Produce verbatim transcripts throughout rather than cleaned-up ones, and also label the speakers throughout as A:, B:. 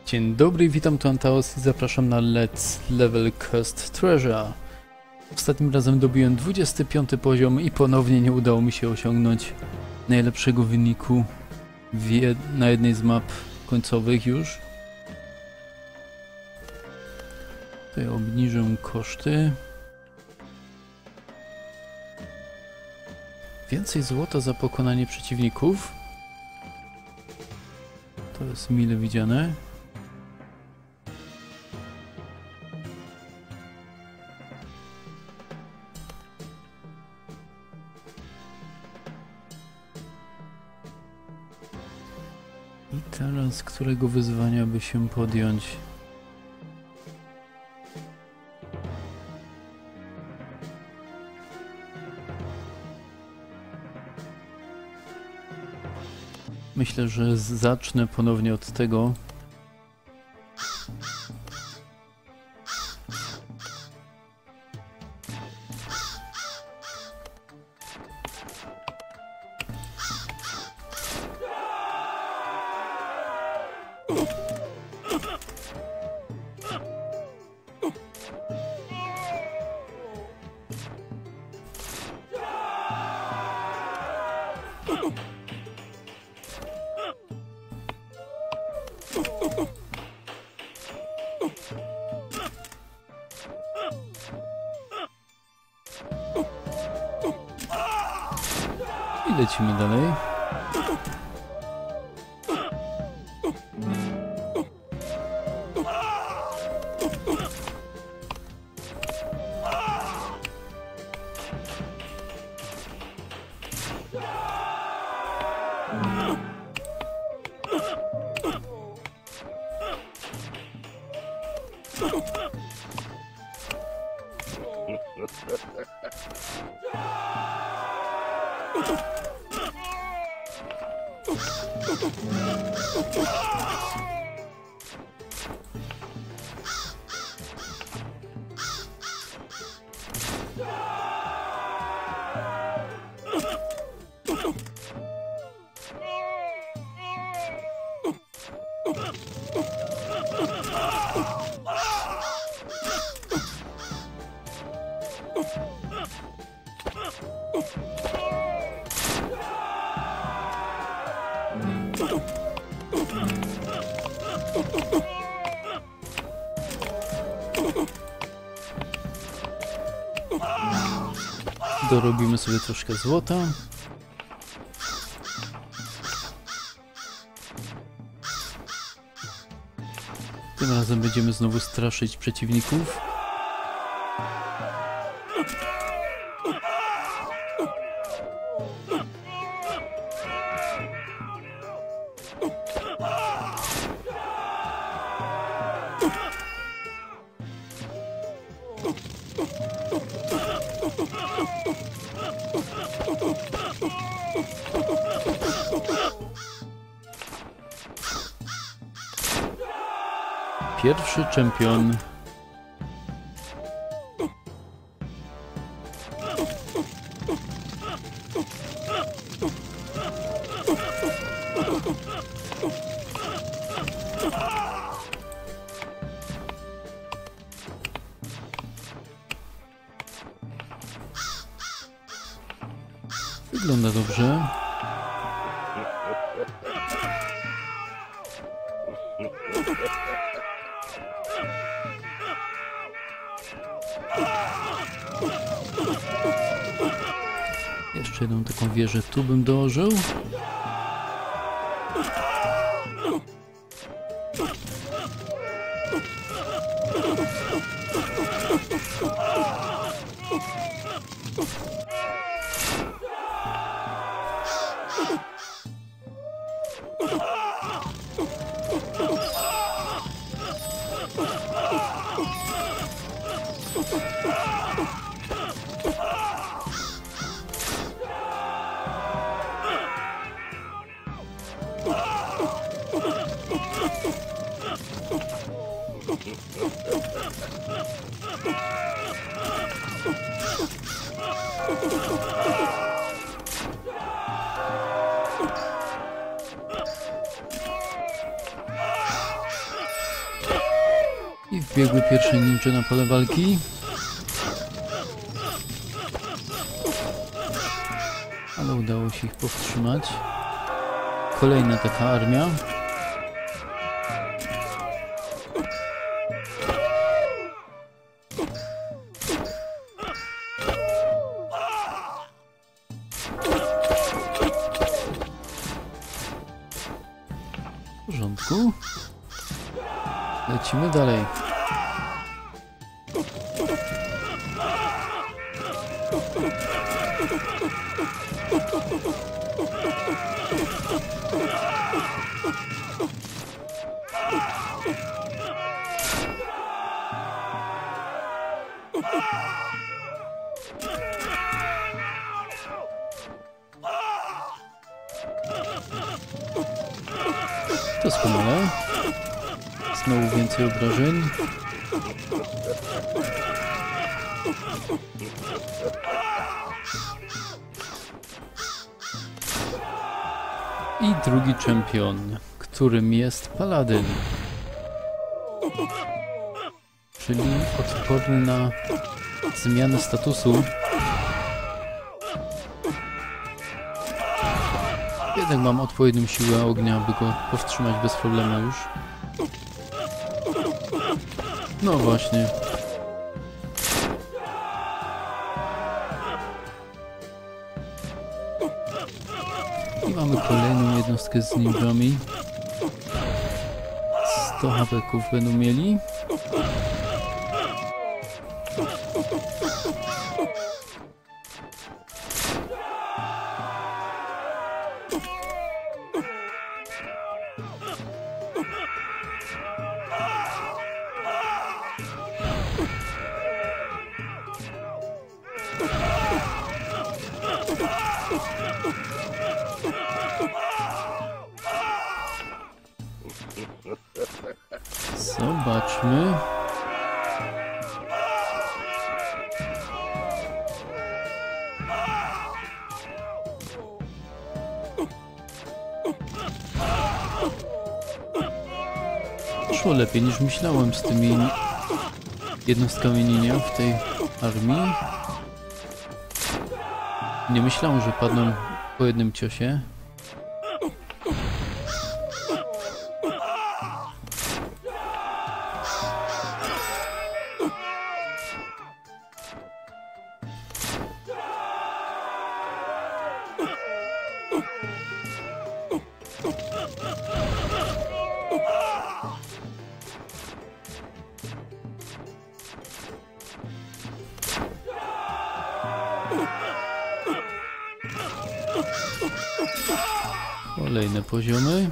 A: Dzień dobry, witam tu Antaos i zapraszam na Let's Level Cursed Treasure. Ostatnim razem dobiłem dwudziesty piąty poziom i ponownie nie udało mi się osiągnąć najlepszego wyniku jed na jednej z map końcowych już. Tutaj obniżę koszty. Więcej złota za pokonanie przeciwników. To jest mile widziane. I teraz, którego wyzwania by się podjąć? Myślę, że zacznę ponownie od tego. I lecimy dalej. Dorobimy sobie troszkę złota. Tym razem będziemy znowu straszyć przeciwników. Pierwszy czempion. Wygląda dobrze. Jeszcze jedną taką wieżę tu bym dołożył. Wbiegły pierwsze ninja na pole walki. Ale udało się ich powstrzymać. Kolejna taka armia. W porządku. Lecimy dalej. Doskonale. Znowu więcej obrażeń. I drugi czempion, którym jest Paladyn. Czyli odporny na zmianę statusu. Jednak mam odpowiednią siłę ognia, aby go powstrzymać bez problemu już. No właśnie. I mamy kolejną jednostkę z ninjami. sto hapeków będą mieli. Zobaczmy. Poszło lepiej niż myślałem z tymi jednostkami ninja w tej armii. Nie myślałem, że padną po jednym ciosie. Kolejne poziomy.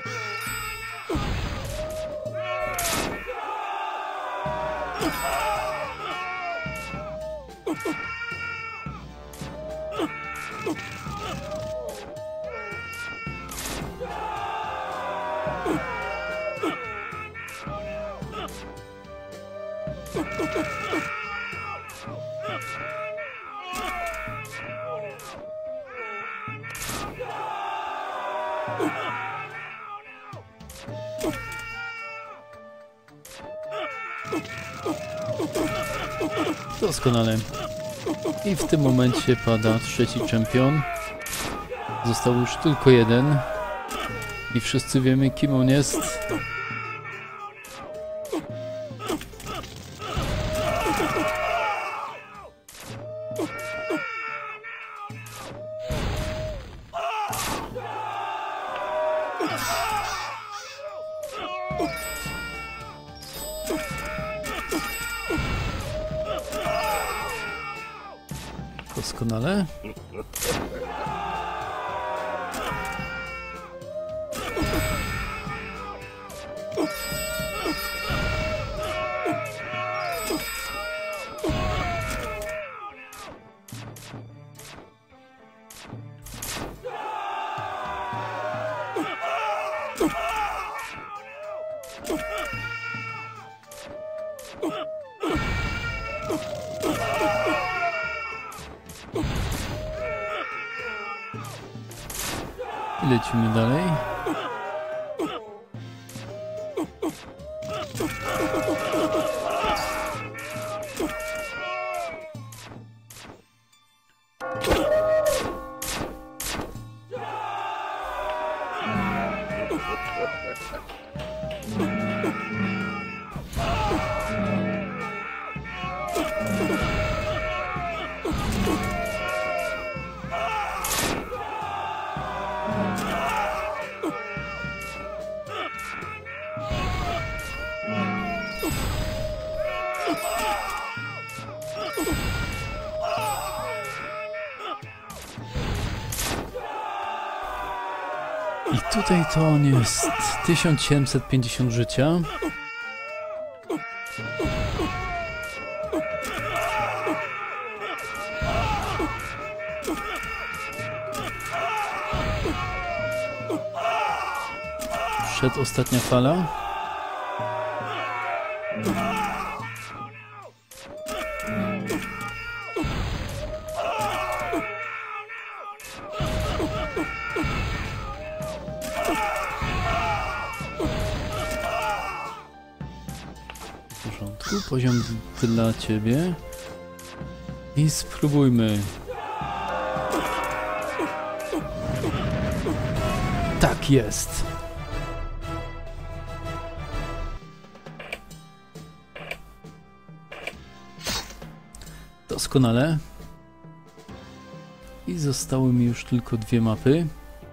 A: Doskonale. I w tym momencie pada trzeci czempion. Został już tylko jeden. I wszyscy wiemy, kim on jest. Doskonale. I lecimy dalej. I tutaj to on jest tysiąc siedemset pięćdziesiąt życia. Przedostatnia fala. W porządku, poziom dla ciebie. I spróbujmy. Tak jest. Doskonale. I zostały mi już tylko dwie mapy.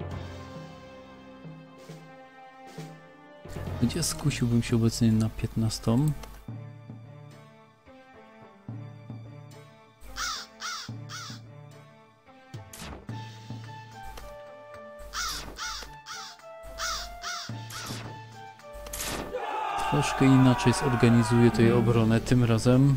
A: Gdzie skusiłbym się obecnie na piętnastą? Troszkę inaczej zorganizuję tutaj obronę tym razem.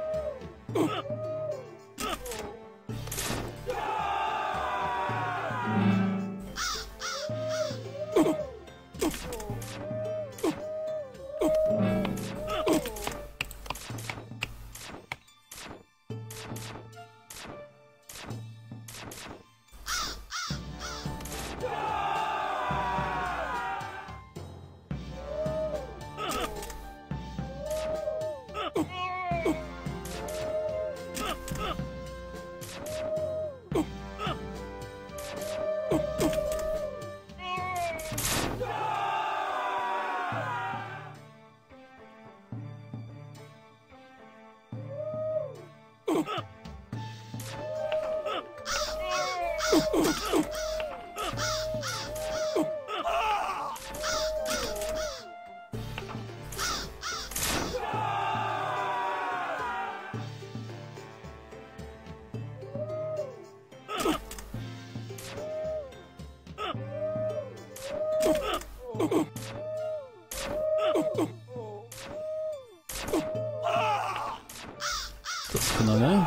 A: Doskonale.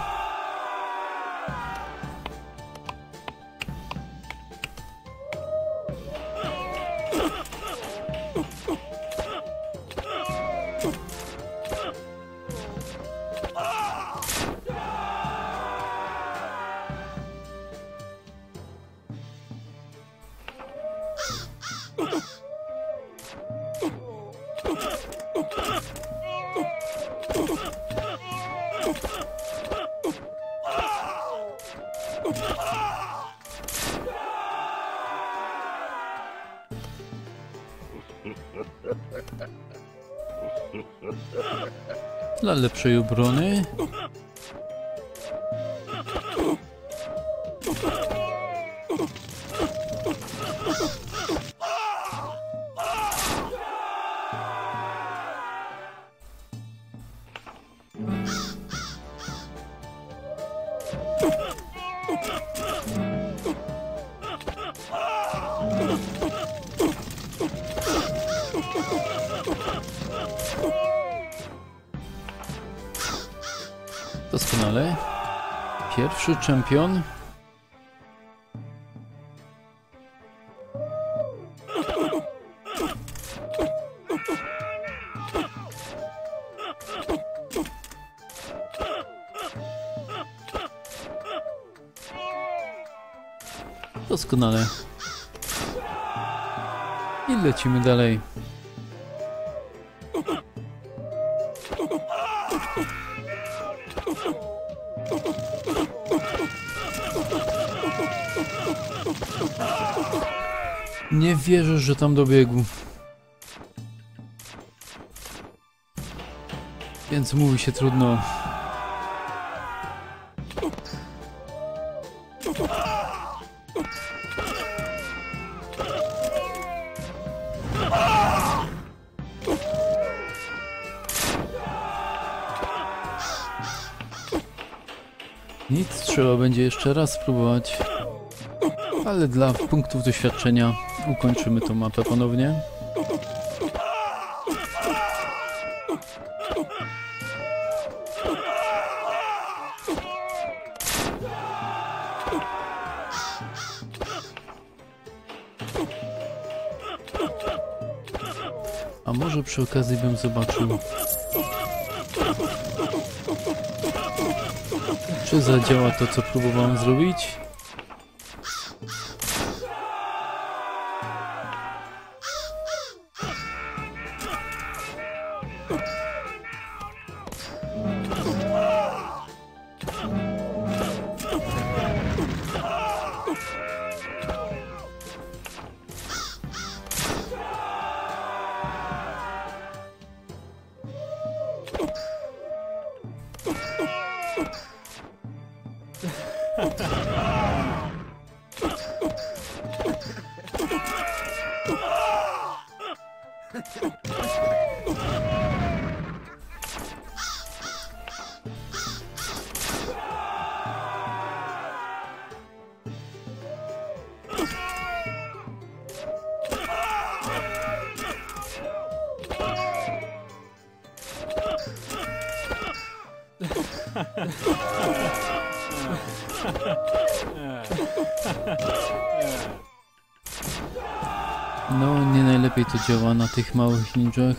A: Dla lepszej obrony. Doskonale. Pierwszy czempion. Doskonale. I lecimy dalej. Nie wierzę, że tam dobiegł. Więc mówi się trudno. Nic, trzeba będzie jeszcze raz spróbować. Ale dla punktów doświadczenia ukończymy tą mapę ponownie. A może przy okazji bym zobaczył, czy zadziała to, co próbowałem zrobić. No, nie najlepiej to działa na tych małych ninjach.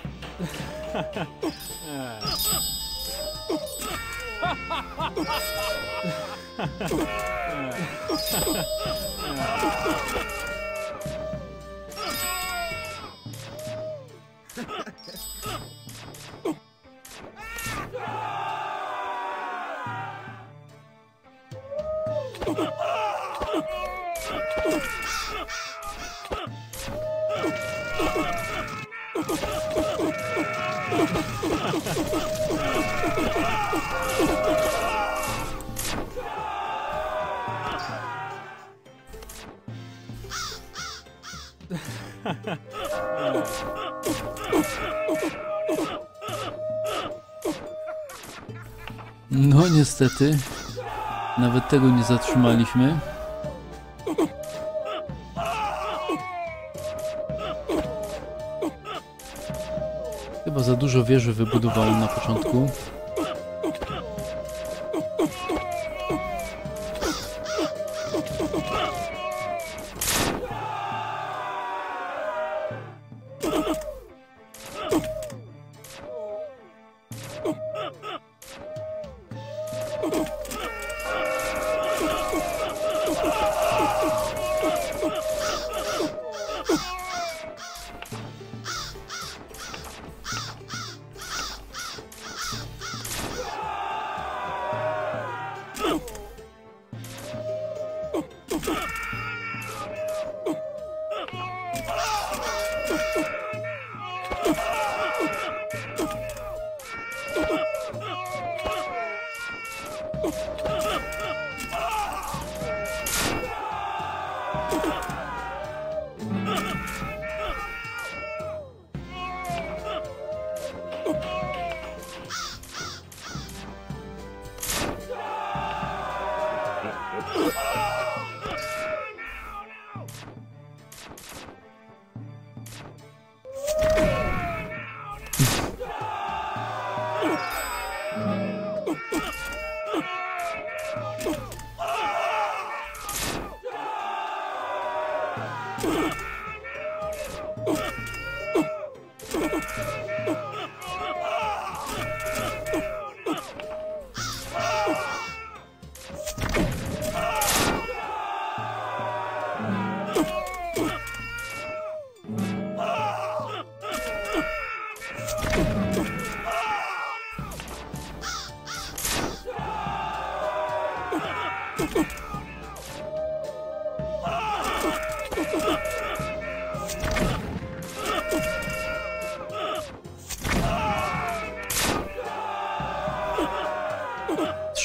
A: No niestety, nawet tego nie zatrzymaliśmy. Chyba za dużo wieży wybudowałem na początku.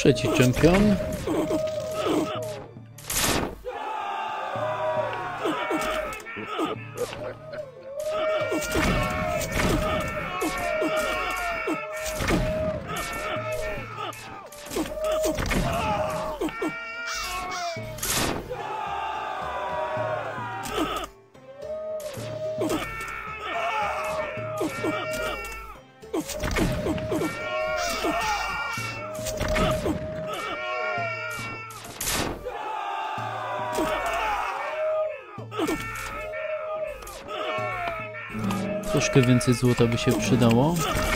A: Trzeci czempion. Troszkę więcej złota by się przydało.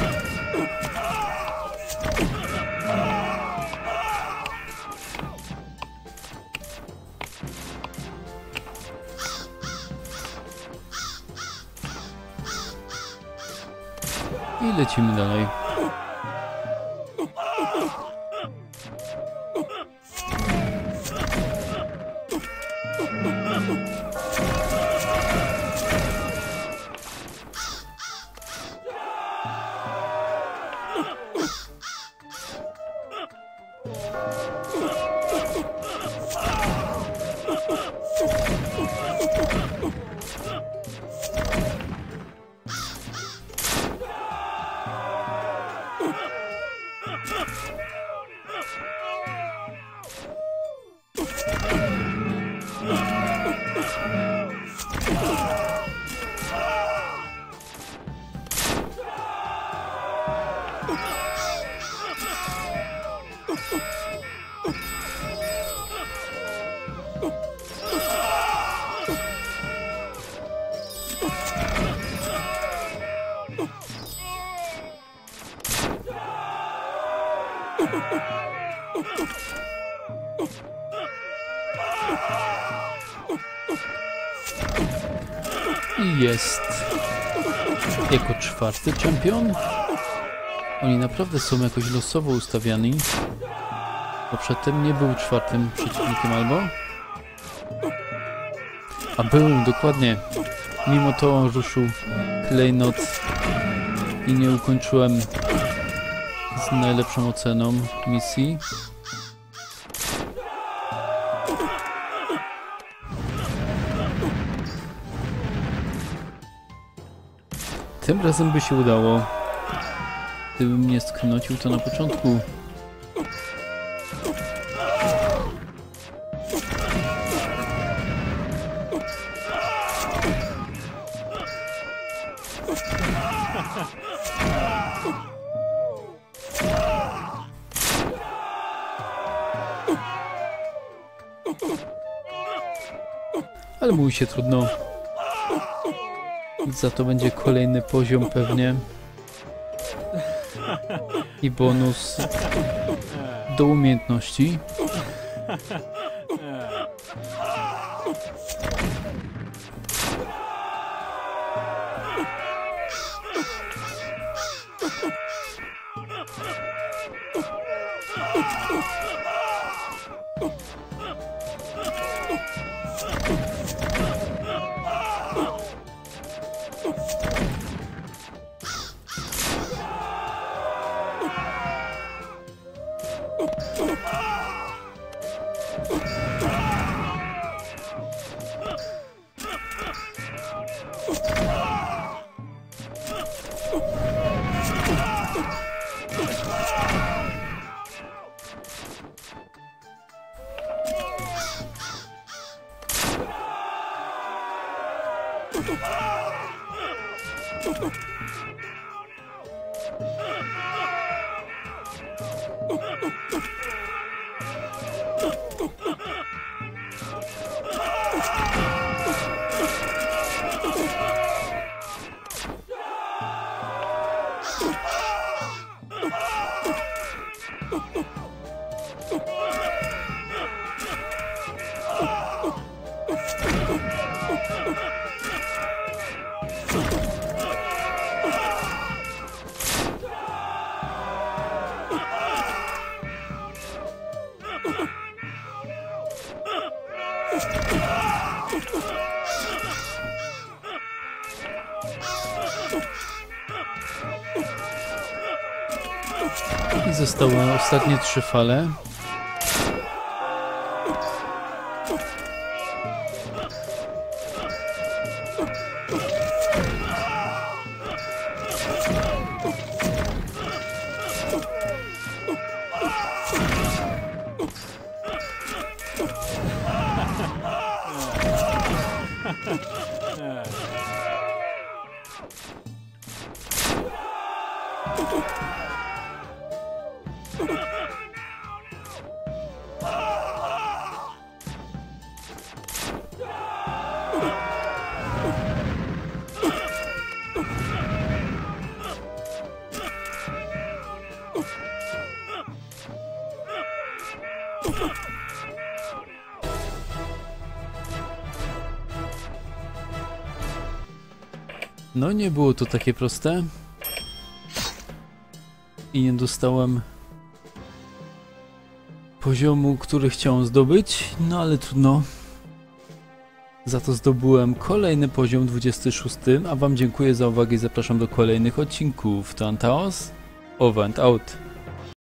A: I lecimy dalej. I jest jako czwarty czempion. Oni naprawdę są jakoś losowo ustawiani, bo przedtem nie był czwartym przeciwnikiem albo? A był, dokładnie. Mimo to on ruszył klejnot i nie ukończyłem z najlepszą oceną misji. Tym razem by się udało. Gdybym nie sknocił to na początku. Ale mówi się trudno. Za to będzie kolejny poziom pewnie. I bonus do umiejętności. I zostały ostatnie trzy fale. No nie było to takie proste. I nie dostałem poziomu, który chciałem zdobyć, no ale trudno. Za to zdobyłem kolejny poziom, dwudziesty szósty, a wam dziękuję za uwagę i zapraszam do kolejnych odcinków. To Antaos, over and out.